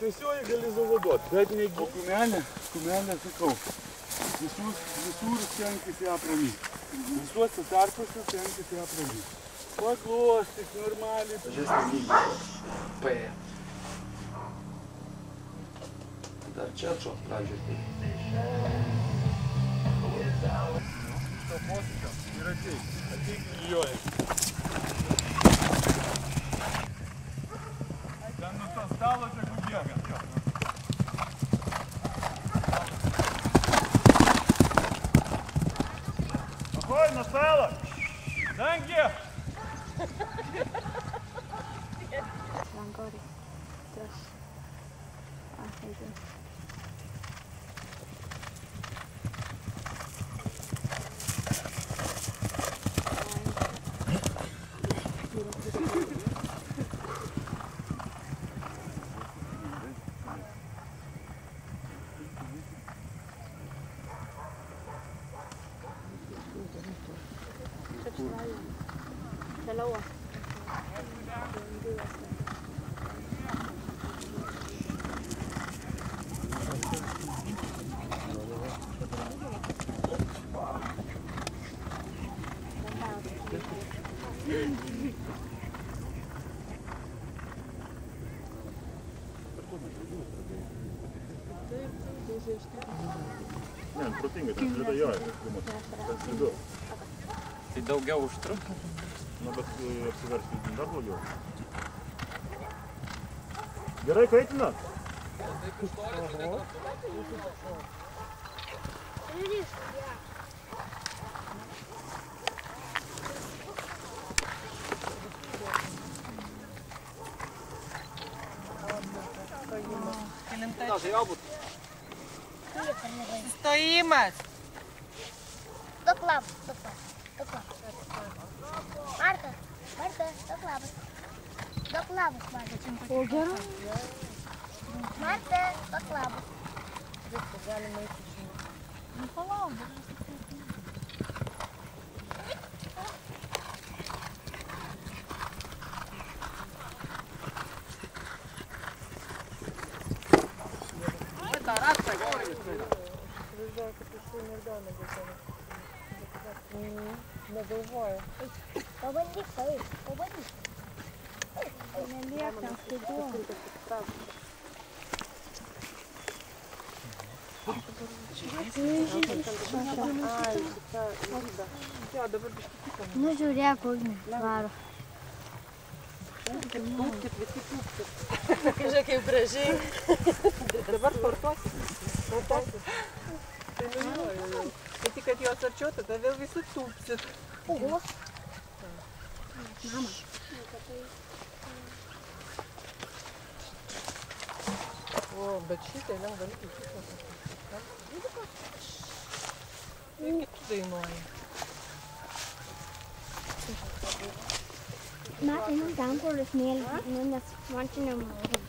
šviesioji gali zavaduoti, bet ne kumelė, sakau, visur stenkis ją apramyti. Visuose tarpuose stenkis ją apramyti. Paklostyk normaliai. Mažesnį lygį. P. Dar čia atšos pradžioj. Šito posūkio ir ateik milijoje. Ten nuo to stalo tegu bėga. Ahoj, nuo stalo! Dangi! Langori. Teraz. Idę. Dalawa. Ne, protingai, ten slidajoja. Ten slidu. Tai daugiau užtruks? Nu, bet apsiversti dar blogiau. Gerai kaitina? Stojimas. Duok labas. Marta, duok labas. Duok labas, Marta. O gerai. Marta, duok labas. Viskas galima eiti žinoti. Nu, palauk. Negalvoju. Pabandyk, pabandyk. Neliek ten slidų. Nu, žiūrėk, ugnį varo. Tūpkit, visi tūpkit. Žiūrėk, kaip gražiai. Dabar sportuosit. Tai tik, kad jos arčiau, tada vėl visi tūpsit. Oho. Mama. O, bet šitai lengva lygiai šitą. Irgi tu dainuoji. Man, einam ten, kur smėlį, nes man čia nemoku.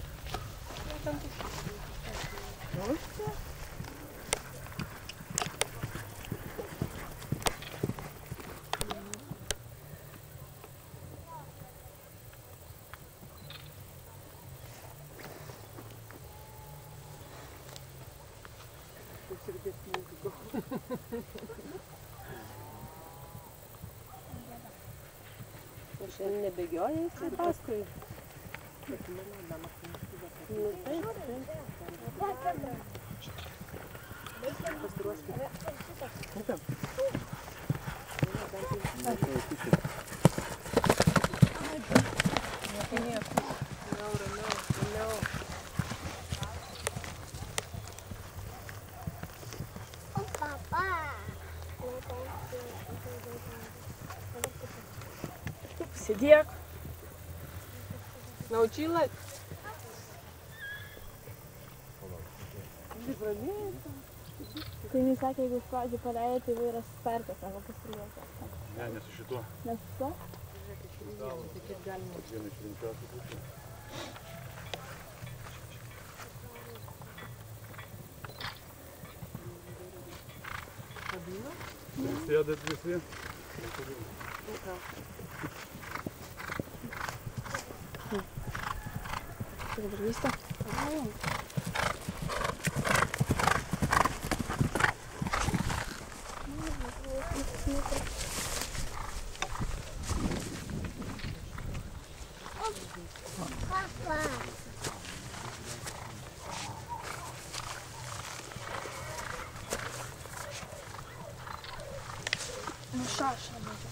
Šiandien nebėgioja jisai paskui. Sėdėk. Naučila? Tai jis sakė, jeigu iš pradžių paleidai, tai vairas sperkas, sako, pasilieka. Ne, ne su šituo. Ne su tuo? Viena iš rimčiausių pusių. Sėdat visi. Čia dabar vysta. Papa. Ну шаша буде.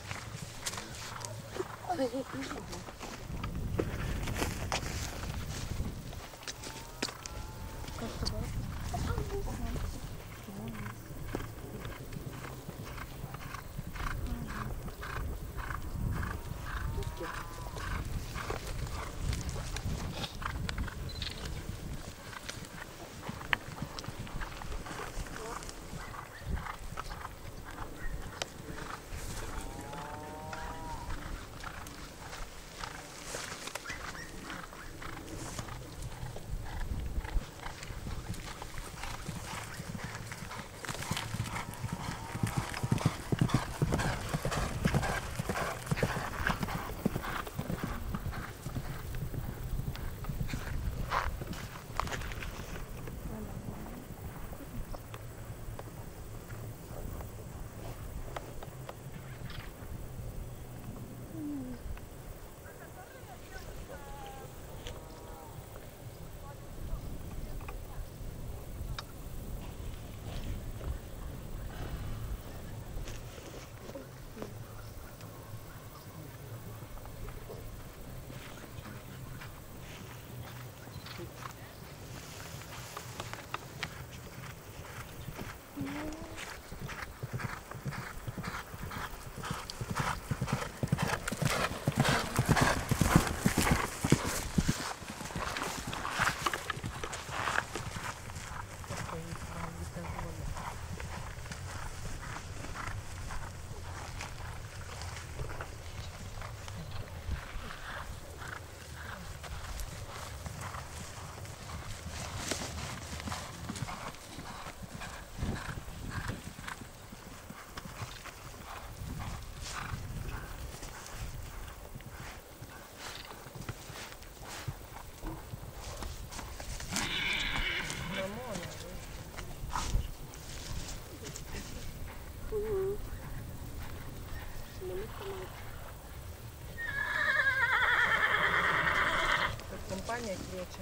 Компанія квіче.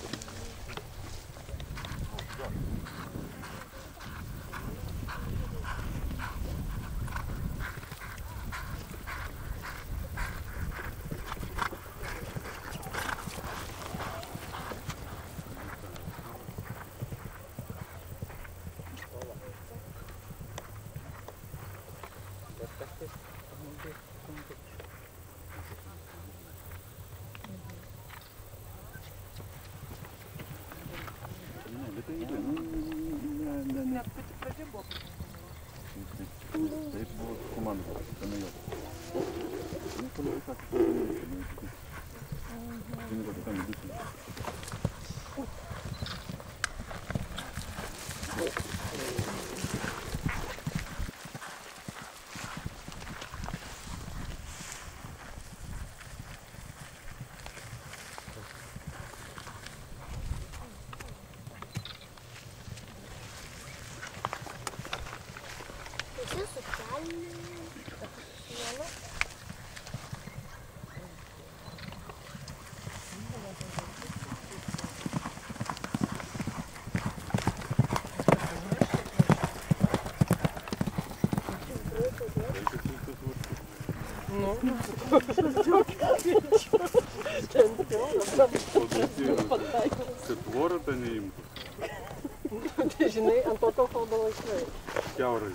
Як ти пробіг? Це було команда, це не я. Ну, коли так, він робить там йдуть. Це соціальне. Ну, Це твора та не їм. ти жени, а то холодало йшли. Кяври.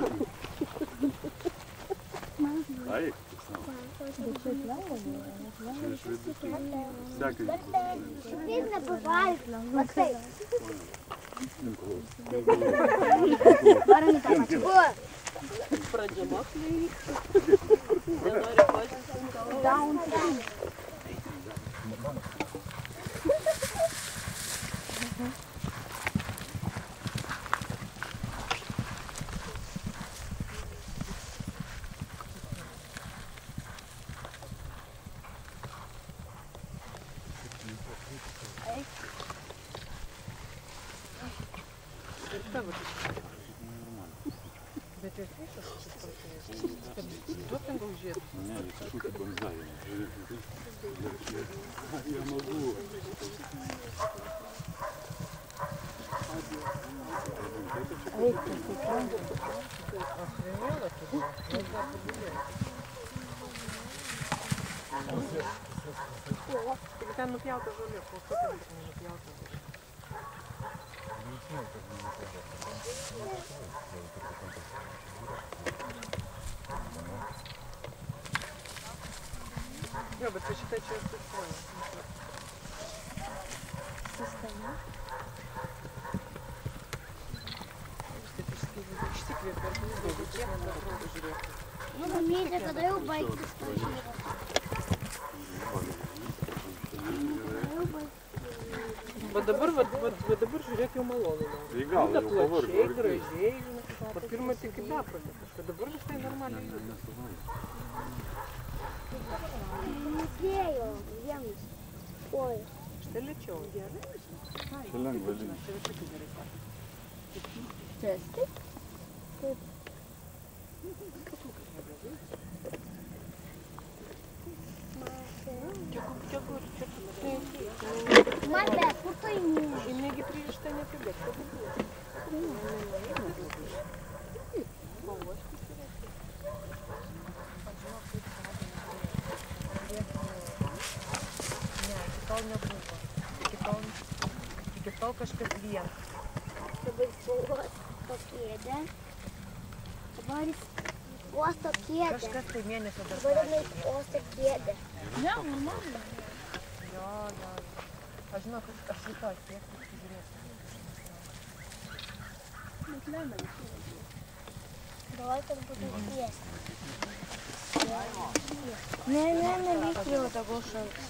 А як? Всякий. Він набиває. Максим. Продемахли. Даун. tavo čia. Bet jos visos susipartėjus. Duok ten gal žiedus. Ne, visi šūkiai banzai. Jie magų. Tik ten nupjauta žolė, po to ten nenupjauta. Jo, bet šitą čia sustoja. Sistema. Išsikvėpė, ar daugiau čia nebetrodo žiūrėti. Nu, mamytė, kada jau baigtis pažiūrėti? Va dabar žiūrėk jau malonu. Tai gal, jau pavargo. Plačiai, gražiai, žinai. O pirmą tik kaip beprotė kažką. Dabar visai normaliai juda. Nespėjo, vienas. Oi. Štai lėčiau. Čia lengva link. Čia visi kaip gerai pasakė. Čia taip? Taip. Mate, kur tu eini? Jinai prieš tai nepibėg, kad buvo. Ne, iki tol nebuvo. Iki tol kažkas vien. Dabar uosto kėdę. Dabar uosto kėdę. Kažkas tai mėnesio dar. Dabar jinai uosto kėdę. Ne, normaliai. Jo. Aš žinau, kad aš rytoj tiek žiūrėsiu. Bet lenda visi. Galvoju, kad būtų tiesi. Ne, vykriau tegul šaltas.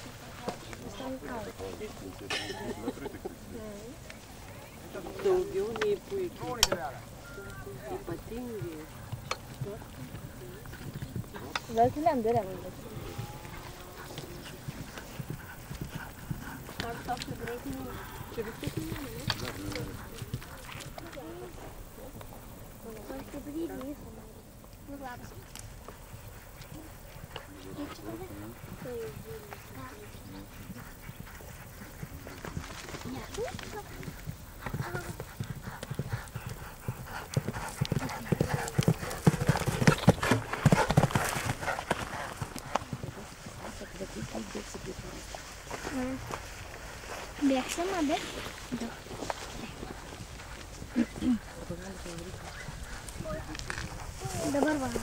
Daugiau nei puikiai. Ypatingai. Bet lenda remdas. Čia visi pinigai. Nu, labas. Bėgsim, abi? Dabar va.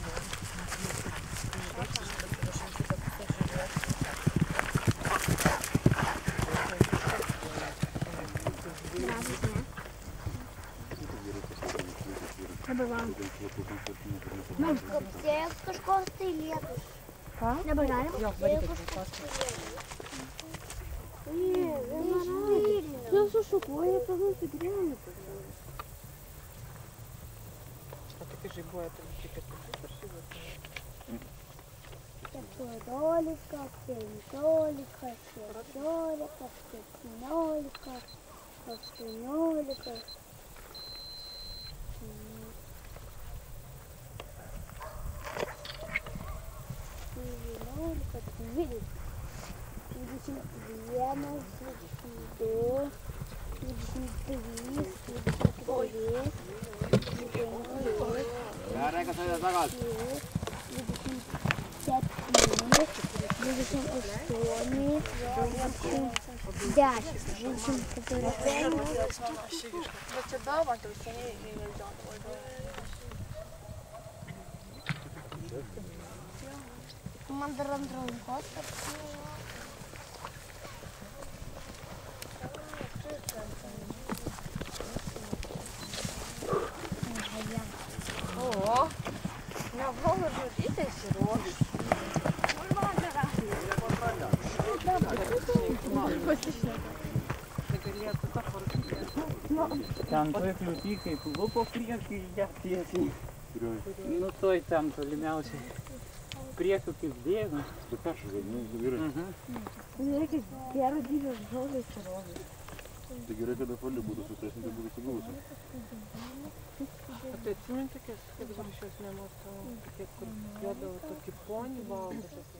Dabar va. Kapsėjęs kažkoks tai lietus. Ką? Dabar galim? Jo, varykit, pasakyti. Tu sušukuoji, tu nusigrėni. O tai kai žaibuoja, tai visi kad tu ar šįvas? 14, 15, 16, 17, 18. Man dar ant rankos. O, nebuvo žudytės ir uogas. Ten toj kliūty, kaip lupo priekį, ją tiesiai. Nu toj ten tolimiausiai. Priekiu kaip bėga. Tu peršokai, nu, vyrai. Reikia gero dydžio žolės ir uogas. Tai gerai, kad apvali būtų sutesnė, tai būtų sugausi. O tai atsimint tokias, kaip dabar aš jos nematau, tokie, kur duodavo tokį ponį baldą tokį.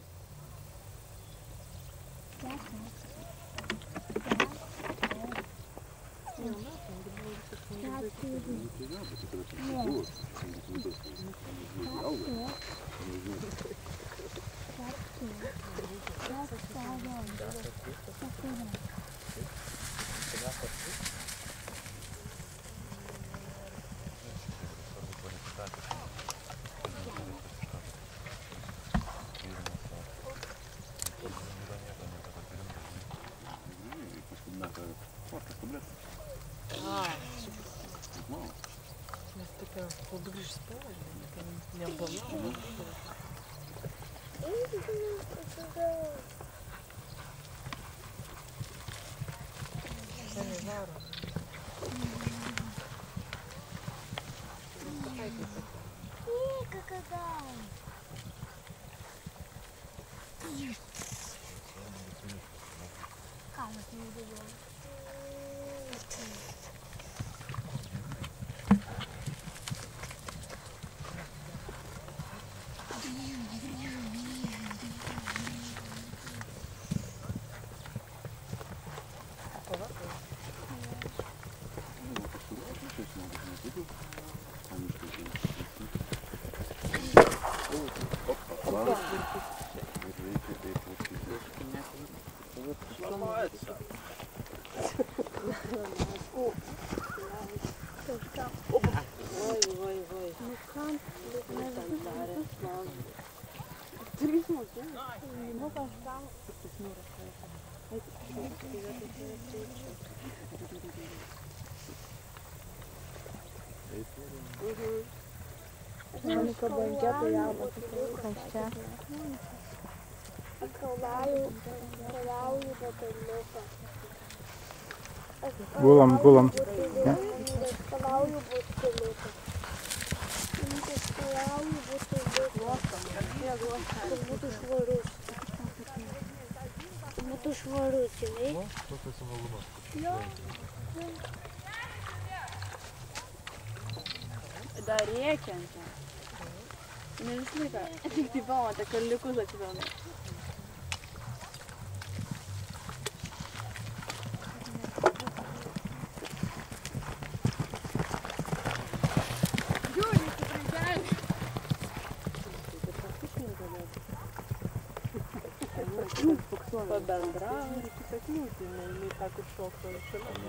Nes tokia labai išspalvė, nebalavo. Seniai varo. Monika banketą jauną, kas čia? Keliauju bataliuką. Gulam. Keliauju bataliuką. Kad būtų švarus. Būtų švarus, žinai? Dar rėkiančia. Ne visą laiką. Tik tai pamatė, kalliukus atsidauna. Pabendravo ir kitakliūti, nei tą, kur šoko šalia.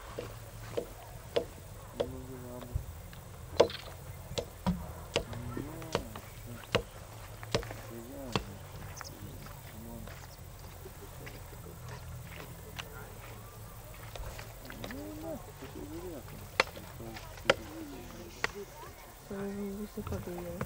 Visi pabėjau.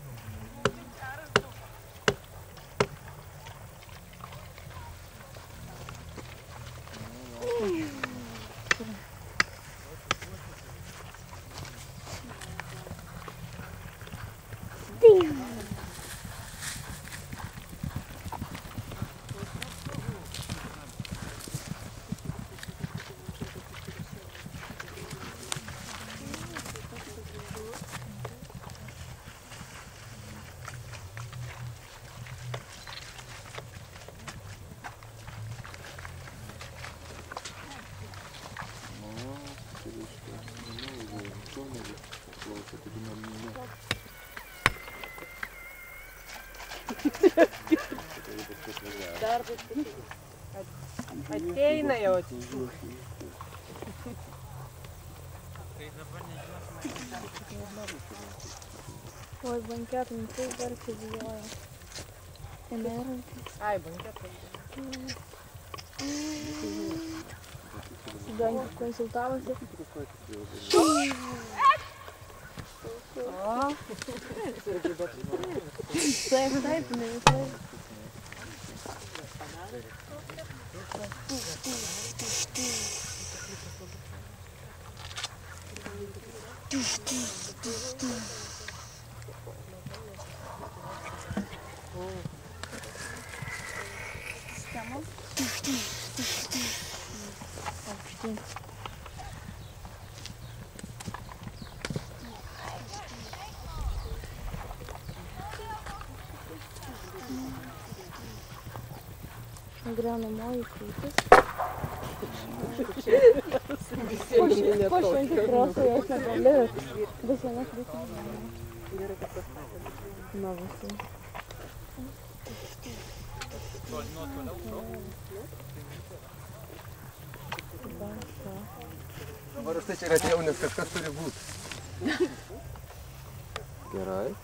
Ateina jau atsižiūrė. Oi, banketų, tai garsiai bijojo. Ai, banketai. Bankių konsultavosi. Taip, ne visai. Aukštyn. Griaunamoji kryptis. Visiems Po šventį krosų jos nebeliks. Bus viena kryptis. Gerai, kad pastatė. Nuo visų. Dabar aš tai čia ir atėjau, nes kažkas turi būti. Gerai.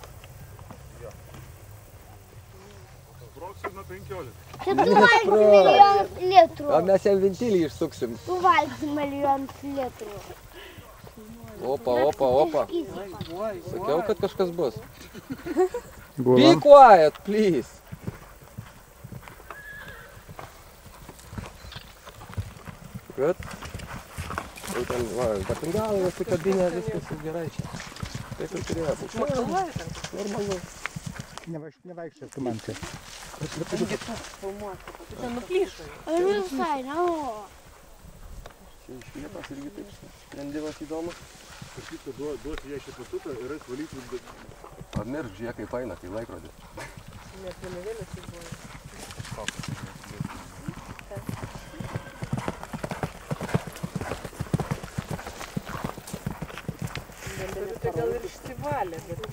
Sprogsi nuo 15. Čia tu valgysi milijonus litrų. Gal mes jam ventilį išsuksim. Tu valgysi milijonus litrų. Opa, opa, opa. Sakiau, kad kažkas bus. Be Gulam. quiet, please. Good. Jau ten, va, patingalai, įsikabinę, viskas jau gerai čia. Taip ir turėjo būti. Normalu. Nevaikščiai tu man čia. Tangi tu filmuosi, tu ten nuplyšai. Aš visai, na, o. Čia iš vietos irgi taip sprendimas įdomus. Kažkaip duoti jai šepatutą ir atvalyti. Pamiršk, žiūrėk, kaip eina, tai laikrodis. Net vienavėlės tai buvo. Tai gal ir išsivalė, bet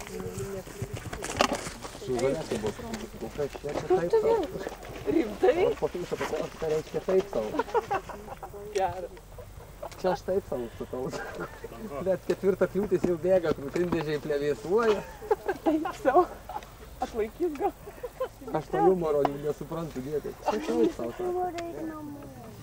Sugalėsi bus. Nu kas čia taip sau? rimtai Aš paklysą paklausti, ką reiškia taip sau. gerai. Čia aš taip sau sakau. Bet ketvirta kliūtis jau bėga, krūtindėžiai plevėsuoja. Sau atlaikys gal. Aš to humoro jau nesuprantu, dėkui. Čia taip sau. Noriu eiti namo.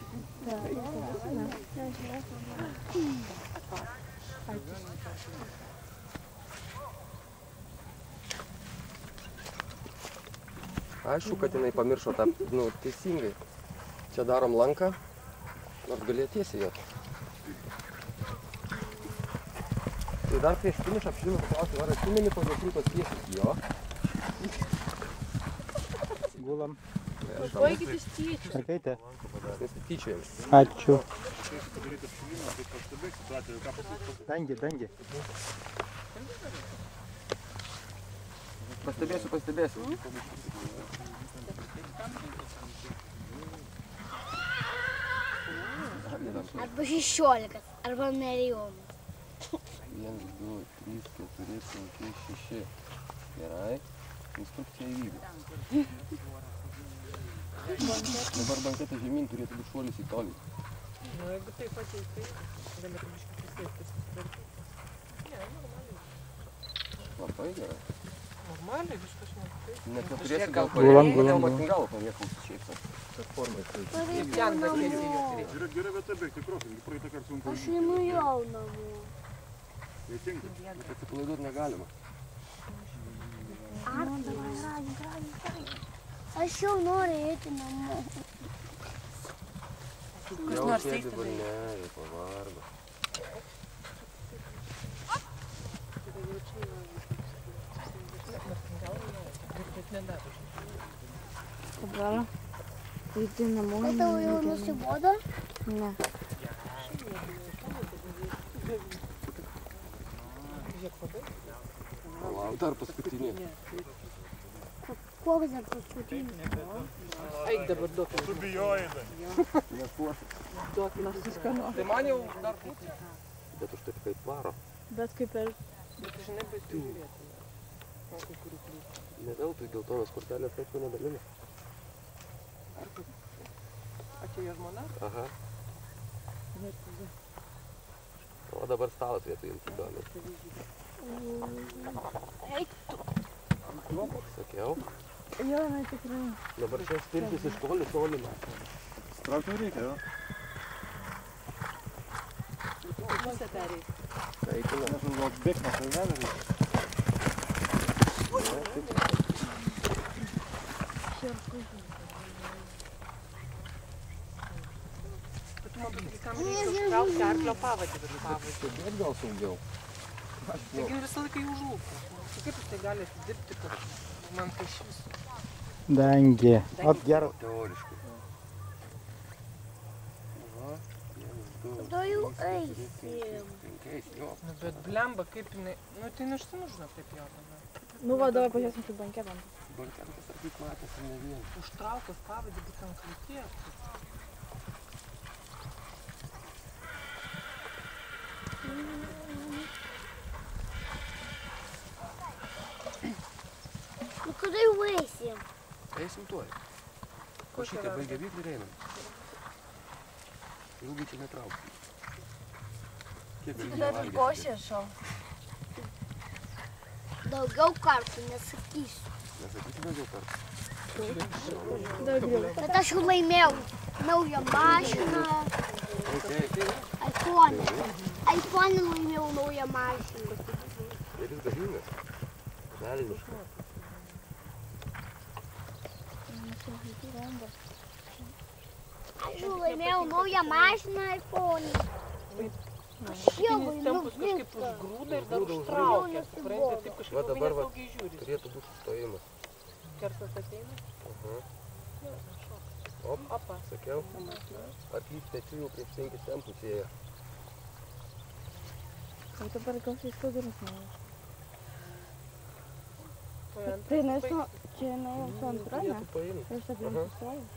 Aišku, kad jinai pamiršo tą, nu, teisingai. Čia darom lanką, nors galėjo tiesiai jot. Tai dar prieš finišą apšilinu paklausti, ar atsimeni po dešimtos tiesiai? Jo. Gulam. Baigitės tyčia. Mergaitė. Mes nesityčiojam. Ačiū. Padaryti apšilimą, tai pastebėk situaciją, ką pasakyti. Dangi, dangi. Pastebėsiu. Arba 16, arba milijonus. 1, 2, 3, 4, 5, 6. Gerai. Instrukcija įvykdė. Dabar banketą žemyn turėtų būti šuolis į tolį. Nu, jeigu taip ateitai, galėtų biškį prisėsti, susitvarkyti. Ne, normaliai. Labai gerai. Normaliai, viskas nebūtai. Net neturėsi gal Gulam, kodėl gulam. martingalo pamėkaus šiaip sau. Tas formai. Ir ten galėsi jau turėti. Gera vieta bėgti krosą, praeitą kartą sunku. Aš einu jau namo. Teisingai. Bet atsipalaiduot negalima. Aš jau noriu eiti namo. Jau sėdi dabar, ne, jau pavargo. Bet nedaro. Dabar eiti namo. Tai tau jau nusibodo? Ne. Žiūrėk, pabaig. Palauk, dar paskutinį. Koks dar paskutinis? Eik dabar duok. Tu bijojai, tai. Nepuošit. Duok, mes viską nori. Tai man jau dar būtų. Bet už taip kaip varo. Bet kaip ir Bet žinai, bet žiūrėti. O kai kurių kliūtų. Ne veltui geltonas kortelės taip jau nedalina. A čia jo žmona? Aha. O dabar stalas vietoj imti įdomi. Eik tu. Sakiau. jo, na tikrai. Dabar čia spirtis iš toli matau. Traukti reikia, jo? Pusę pereik. Eikime. Aš gal bėgti nuo kalnelio reikia. Bet tu man pasakyk, kam reikia užtraukti arklio pavadį virš pavadį. Sėdėt gal saugiau. Taigi visą laiką jų žūka. Tai kaip jūs tai galite dirbti, kad man tai iš viso. Dangi. Ot, gero. Teoriškai. Va, 1, 2, Tada jau 3, eisim. 5, jo. Nu, bet blemba, kaip jinai... Nu, tai neštinų, žinok, taip jaudina. Nu, va, dabar pažiūrėsim kaip banketą. Banketas ar kaip matęs, ne vien. Užtraukus pavadį būtent krūties. Nu kada jau eisim? Eisim tuoj. Košytė baigia vyklį ir einam. Ilgai čia netrauksim. Kiek gali nevalgyti? Košė šau. Daugiau kartų nesakysiu. Nesakysi daugiau kartų? Bet aš jau laimėjau naują mašiną. iPhone laimėjau naują mašiną. Ir jis galingas. Velniškas. Aš jau laimėjau naują mašiną iPhone. Aš jau Tempus kažkaip užgrūda ir dar užtraukia. Supranti, taip kažkaip Va labai dabar va nesaugiai žiūri. turėtų būti sustojimas. Kersas ateina. Aha. Op, Opa. sakiau. Atlys pečių jau prieš 5 tempus ėjo. O dabar gal jis padarys man. Tuoj Tai nežinau, čia jau su antra, ne? Turėtų paimti. Ir aš aplink sustoju.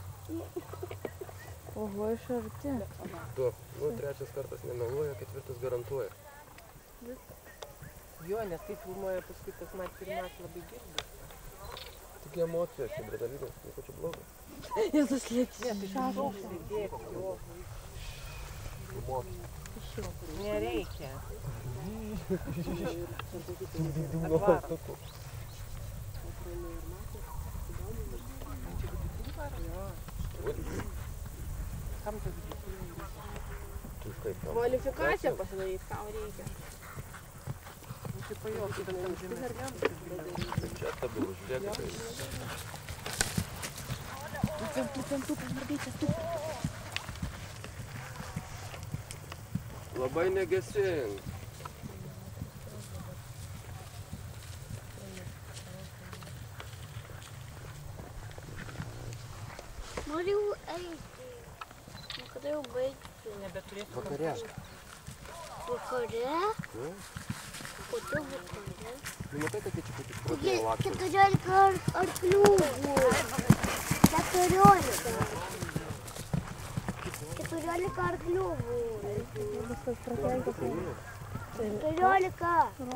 Oho, iš arti. Du. Nu, 3 kartas nemeluoja, 4 garantuoja. Jo, nes kai filmuoja paskui tas pirmas labai girdi. Tik emocijos, čia bradalinas, nieko čia blogo. Jis suslėčia. Ne, tai žinau, sėdėti, jo. Nereikia. Kam tas Kvalifikaciją pasidaryti, ką reikia. čia pajokti, bet tam žemesniam. Čia stabilus, žiūrėk, tai. Labai negesink. Noriu eiti. Nu kada jau baigti? Nebeturėsiu Vakare. Vakare? Nu, Kodėl vakare? nu matai, kad čia kaip išpratėjo lakštas. 14 arklių buvo. 14. 14 arklių buvo. Viskas prakeiktas. 14.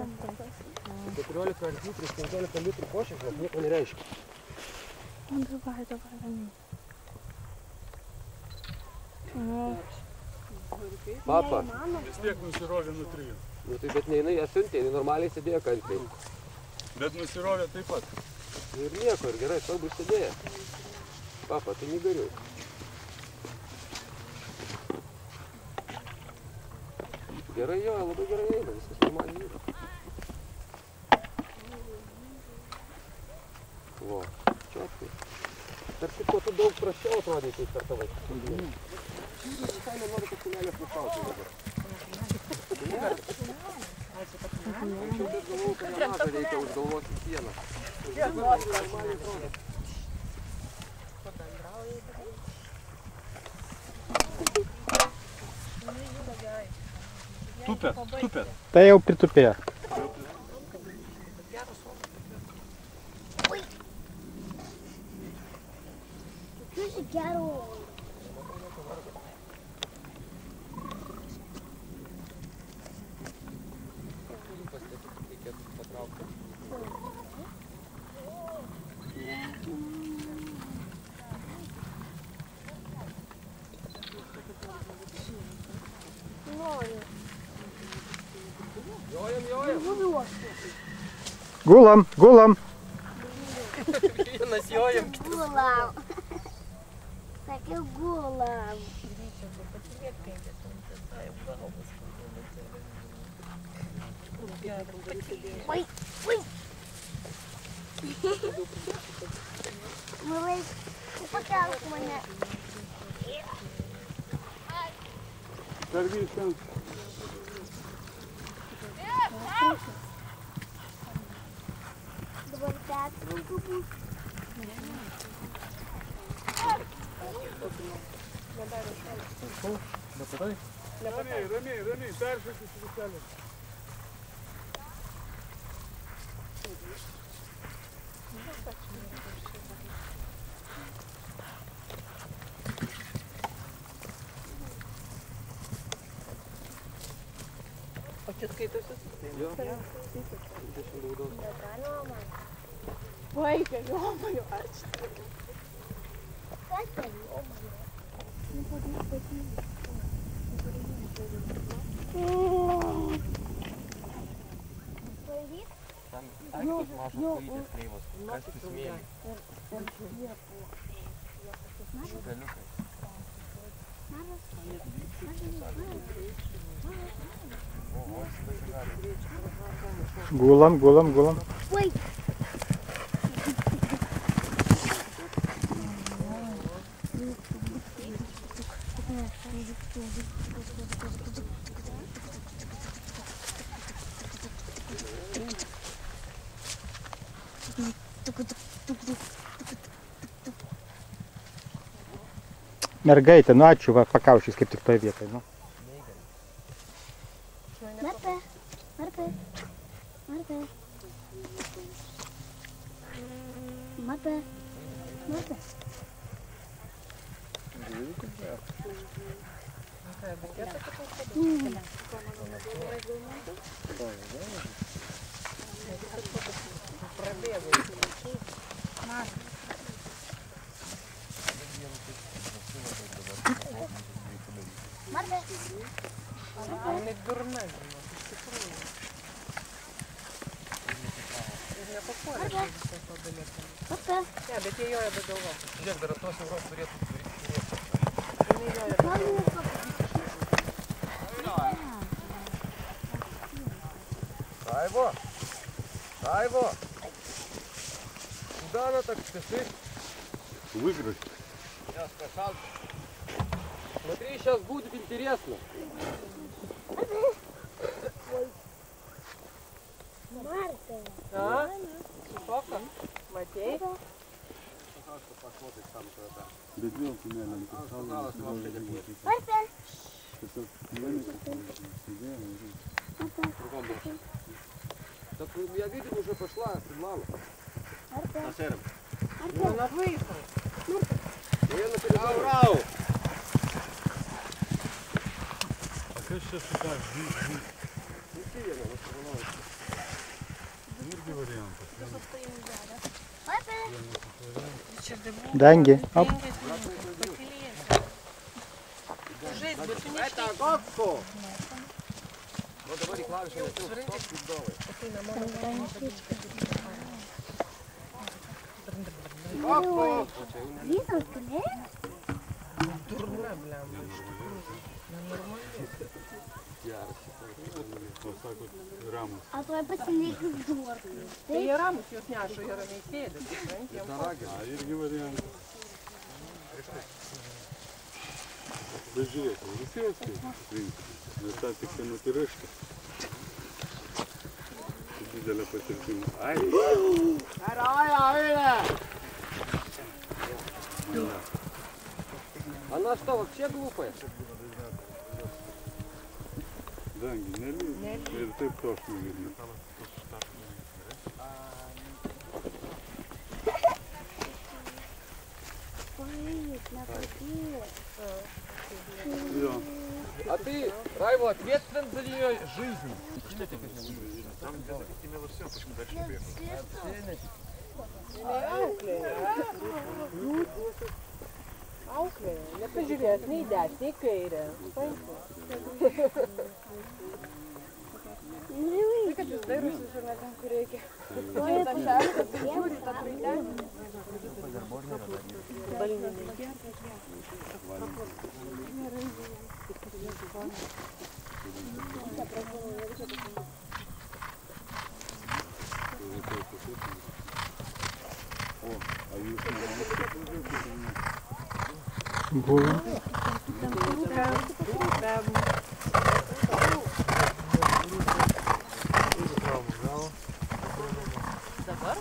14 arklių prieš 15 litrų košės, nes nieko nereiškia. Давай, рами. Papa, Vis tiek nusirovė nuo 3. nu tai bet ne jinai ją siuntė, jinai normaliai sėdėjo kantriai. Bet nusirovė taip pat. Ir nieko, ir gerai, saugus sėdėjo. Papa, tai negariu. Gerai jo, labai gerai eina, viskas normaliai yra. Vo, čiotkai. Tarp kitko, tu daug prasčiau atrodai, kai per tavo. Visai nenoriu, kad kūnelės nušautų dabar. Anksčiau bet galvojau, kad nemažą reikia už galvos į sieną. Dabar normaliai atrodo. Tupėt, tupėt. Tai jau pritupėjo. Jūs gerų. Gulam, gulam. Vienas jojam, Gulam. Sakiau gulam. Oi, oi. Malai, pakelk mane. Karvys ten. Dabar pertrauka bus. Ramiai, ramiai, ramiai, peršokis į kelią. skaitosi su tai. Jo. 20 baudos. Vaikai, jomajo, ačiū. Kas ten jomajo? Tam aikštos mažos kojytės kreivos. Kasti smėlį. Galiukai. Gulam, gulam, gulam. Oi. Mergaitė, nu ačiū, va, pakaušys kaip tik toje vietoje. Nu. Marpe. Marpe. Marpe. Marpe. Marpe. Marpe. Jinai durna, žinoma, iš tikrųjų. Ir nepapuolė, kai visą to galėtų. Marpe. Ne, bet jie joja be galvos. Žiūrėk, dar tos euros turėtų turėti. Jinai joja be galvos. Raivo! Raivo! Куда она так спешит? Выиграть. Сейчас, кошалка. Смотри, сейчас будет интересно. Марpe. A? Sušoka? Matei? Посмотришь там куда-то. Bet vėl tunelį ant Žurnalas nuošliai dėkui. Marpe. tiesiog nuėmė, sėdėjo ir Кругом больше. Так я видел, уже пошла, седлала. На сером. Вона виїхала. Я на передовой. Рау! А kas čia su ta irgi variantas. Marpe. Dangi, op. Žais, bet tu Это Гокко! Вот давай клавиши на тем, стоп, чудовый. Гокко! Візом туди? дурна, бляма, iš tikrųjų. Nenormaliai. Tos sakot, ramus. А то я pasiliksiu duoti. Tai jie ramus, jos neša, jie ramiai sėdi. supranti, jiem A, irgi variantas. Bet žiūrėk, visi atskaitai, nes tą tik ten nutirašta. Didelė patirtim. Ai! Она что, вообще глупая? Dangi, neliūdė. Ir taip tošnų vidno. Поїдь, нападіє. Jo. А ты, Райва, ответственен за ее жизнь. auklėja. Nepažiūrės nei dešinę, nei kairę. Tai, kad jūs dairosi visur ne ten, kur reikia. Ой, Ta šešta, tai žiūri tą traidelį. Balinininkai. O, a jūs nemanot? Gulam. Dabar?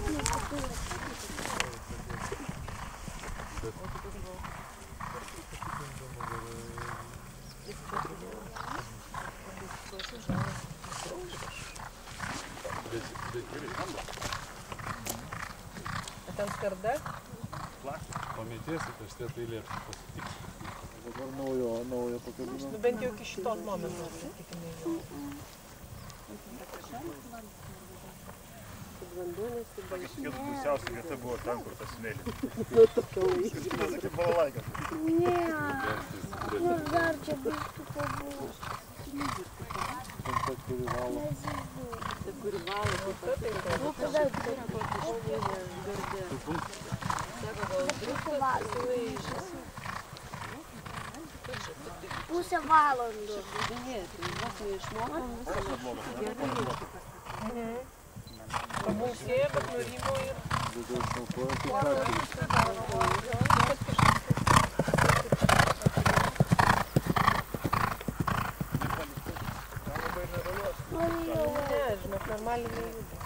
Ten skarda? Pamėtėsit, aš tai liepsiu pasitikti. Dabar naujo pakabino. Nu bent jau iki šitos momentos, sakykime, jau. vanduo nesibaigia. Kiek baisiausia vieta buvo ten, kur tas smėlis. Ne, nors dar čia biškį pabūs. Kuri valo, Pusę valandų. Pabulsėjo, bet nurimo ir... Ne, žinok, normaliai nejuda.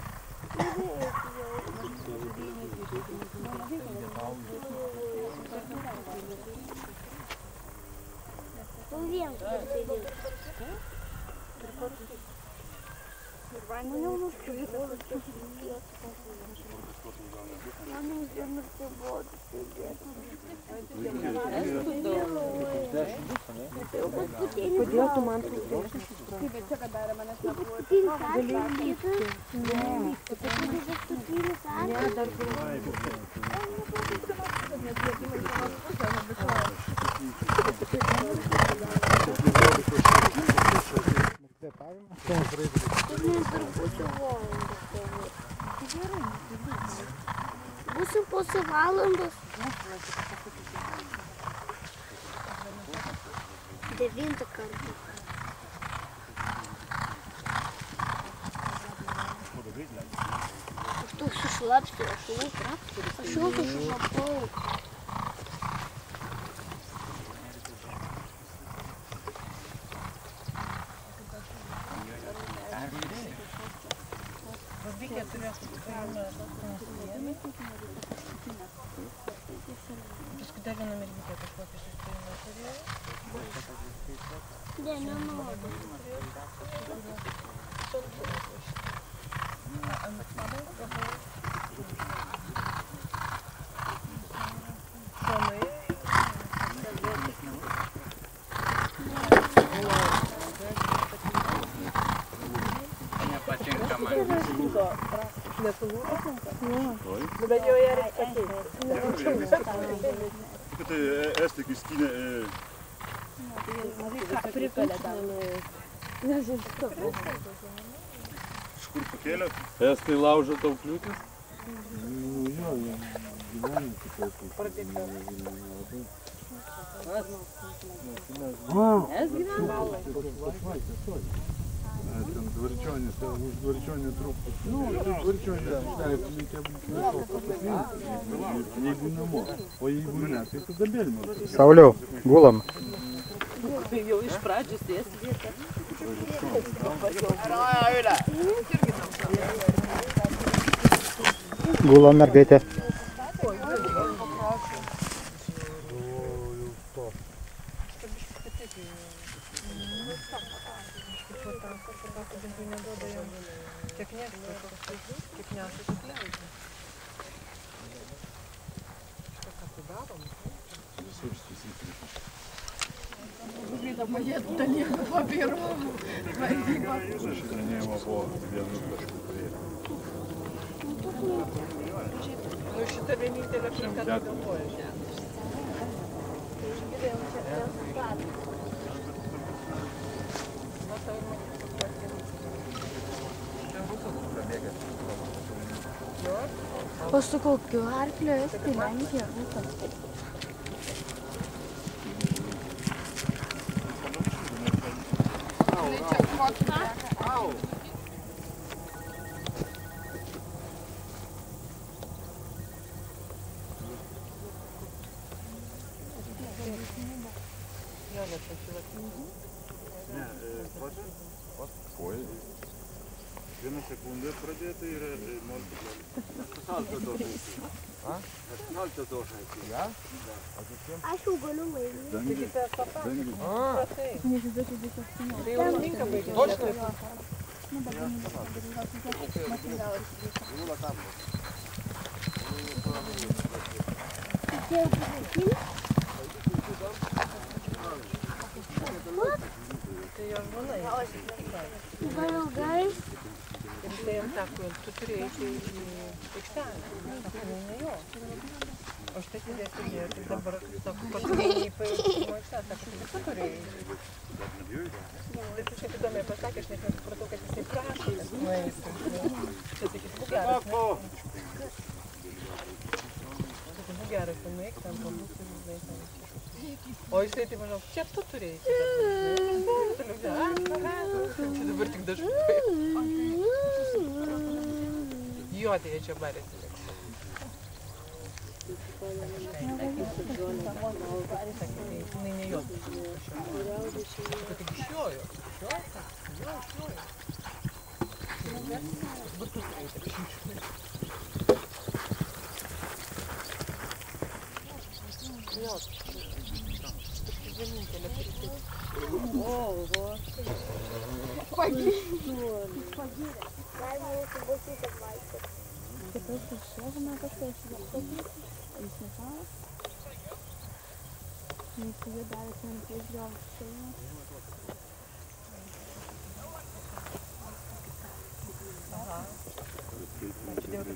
Kodėl tu man trūkės? Kaip bet čia, kad darė manęs nebuvo. Būsim pusę valandos. 9 kartų. Aš tu sušlapsiu, aš jau sušlapau. Babikė turės patikėjimą. Paskui dar vieną mergytę kažkokį sustojimą turėjo. Ne, nenoriu. Nepatinka man. Bet jau ją reikia pakeisti. Tai estai, kai skynė... Iš kur pakėlė? Estai laužo tau kliūtis? Jo, jie gyvena kitaip. Ten Dvarčionys, už Dvarčionį trūktų. Dvarčionį, jeigu namo, o jeigu ne, tai tada Belmio. Sauliau, gulam. Jau iš pradžių sės vietą. Gulam mergaitė. Kiek nesu, kiek leidžiu. Ką tai darom? Visur susikrita. Išsirinėjimo buvo vienu kažkur turėti. Nu šitą vienintelę aplinką tai galvoja. O su kokiu arkliu esti Lenkija? Ne, oi. Vieną sekundę pradėti ir nors Aš jau galiu laimėti. Tai jau rinka baigė. Tai jo žmonai. Gal ilgai? Tai jam sako, tu turi eiti į aikštelę. Sako, ne jo. O štai sėdėsi jie, tai dabar, sako, kad tu neįpai į aikštelę. Sako, tu turi eiti. Tai kažkaip įdomiai pasakė, aš net nesupratau, kad jisai prašo, kad nueisi. Čia sakys, būk geras, ne? Sakys, būk geras, nueik ten, pabūsi, žinai, ten. O jisai tai manau, čia tu turi eiti. Čia dabar tik dažnai. Jo, tai jie čia barėsi. Jinai ne jos. Kad tik išjojo. Batus reikia. Jo. Vienintelė pritis. Oho. Pagyrė. Galima jūsų basytę vaikščioti. Kaip aš iššokome kažkas, jis nesavo. Nes jų davė ten prieš jo šeimą. Aha. Ačiū Dievui,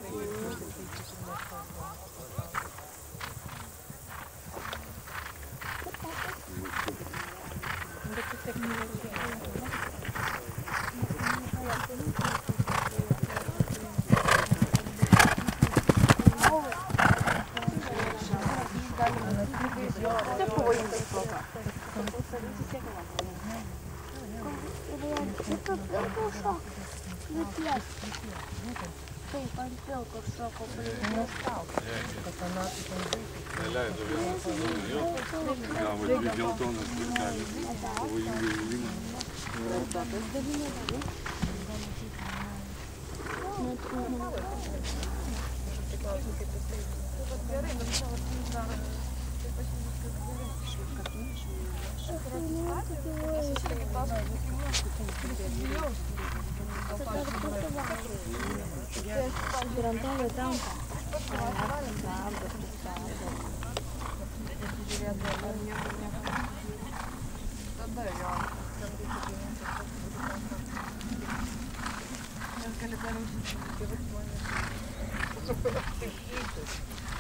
Taip, ant pilko šoko prie. Neleido vienas jau. Gavo tik geltonas viršelis. Pavojingai įlymą. Rantovė tampa. Tada jo. Nes gali dar užsitikti žmonės.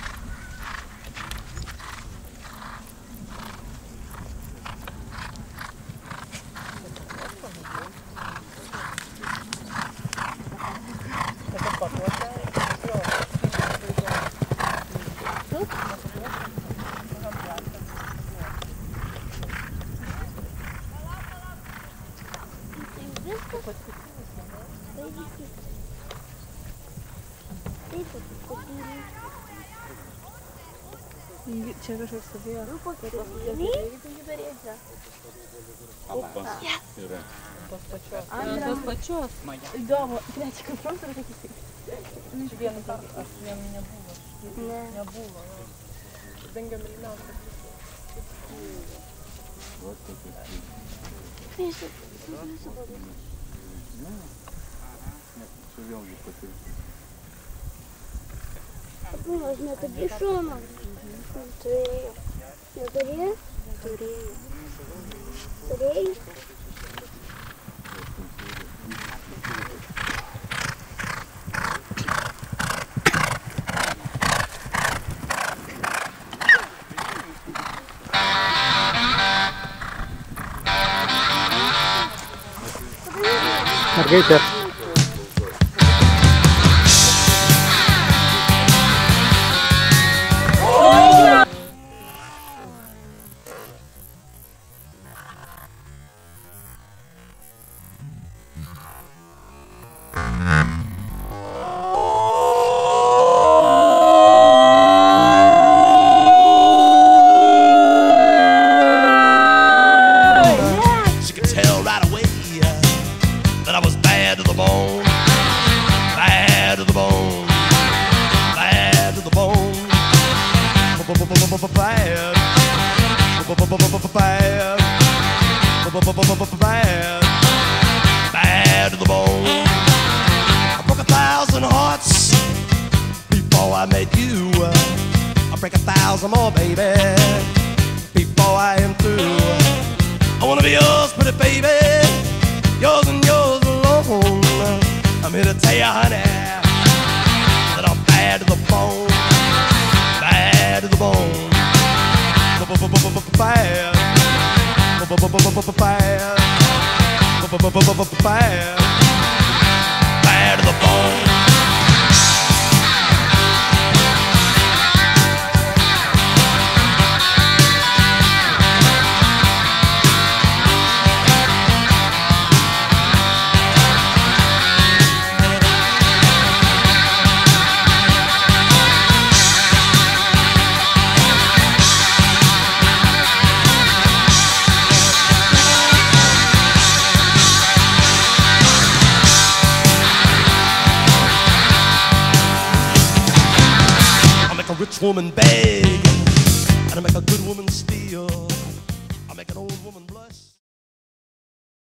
Čia kažkas sudėjo. Yra. Tos pačios mane. Įdomu, trečią kartą ar sakys? Vieną kartą aš jam nebuvo. Nebuvo. Dengia mylimiausias. Čia vėlgi patirti. Aš netabišau man. Turėjau. Neturėjau? Turėjau. Turėjau? Mergaitė. Bad to the bone. I broke 1,000 hearts before I met you. I break 1,000 more, baby, before I am through. I wanna be yours, pretty baby, yours and yours alone. I'm here to tell you, honey, that I'm bad to the bone, bad to the bone, bad, bad, bad to the bone. Rich woman beg, and I make a good woman steal. I make an old woman blush.